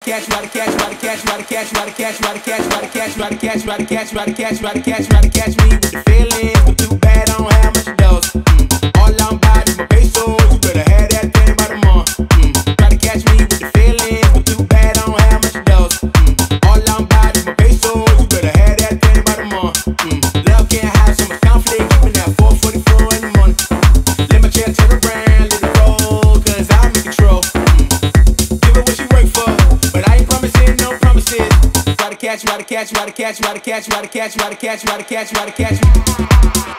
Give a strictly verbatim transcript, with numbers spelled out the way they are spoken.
catch, try to catch, try to catch, try to catch, try to catch, try to catch, try to catch, try to catch, try to catch, try to catch, try to catch, try to catch me with the feelings. But too bad I don't have much of those. Mm. All I'm about is my pesos. You better have that thing by the month. Mm. Try to catch me with the feelings. But too bad I don't have much of those. Mm. All I'm about is my pesos. You better have that thing by the month. Mm. Love can't hide some conflict. Keeping that four forty-four in the morning. Let my chair turn around, let it roll, cause I'm in control. Mm. Give her what she work for, but I ain't promising no promises. Try to catch, try to catch, try to catch, try to catch, try to catch, try to catch, try to catch, try to catch me.